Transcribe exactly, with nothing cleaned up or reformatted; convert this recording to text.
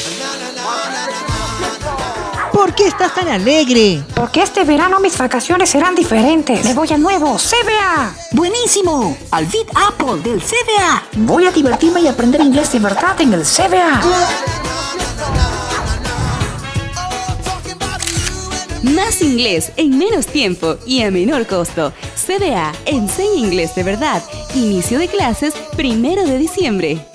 ¿Por qué estás tan alegre? Porque este verano mis vacaciones serán diferentes. Me voy a nuevo C B A. ¡Buenísimo! Al Big Apple del C B A. Voy a divertirme y aprender inglés de verdad en el C B A. Más inglés en menos tiempo y a menor costo. C B A enseña inglés de verdad. Inicio de clases primero de diciembre.